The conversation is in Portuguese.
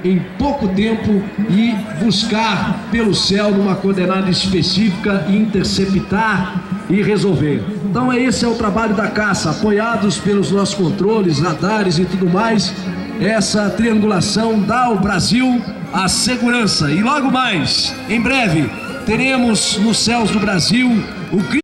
em pouco tempo e buscar pelo céu numa coordenada específica, interceptar e resolver. Então esse é o trabalho da caça, apoiados pelos nossos controles, radares e tudo mais. Essa triangulação dá ao Brasil a segurança. E logo mais, em breve, teremos nos céus do Brasil o